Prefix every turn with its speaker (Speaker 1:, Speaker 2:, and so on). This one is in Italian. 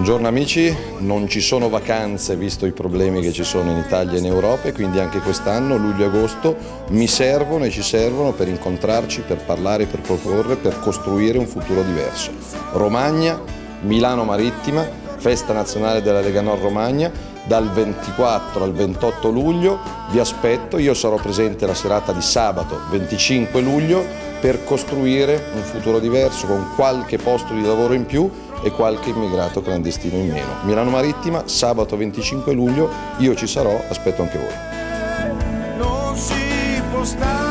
Speaker 1: Buongiorno amici, non ci sono vacanze visto i problemi che ci sono in Italia e in Europa, e quindi anche quest'anno, luglio e agosto, mi servono e ci servono per incontrarci, per parlare, per proporre, per costruire un futuro diverso. Romagna, Milano Marittima, festa nazionale della Lega Nord Romagna, dal 24 al 28 luglio vi aspetto, io sarò presente la serata di sabato 25 luglio per costruire un futuro diverso con qualche posto di lavoro in più e qualche immigrato clandestino in meno. Milano Marittima, sabato 25 luglio, io ci sarò, aspetto anche voi.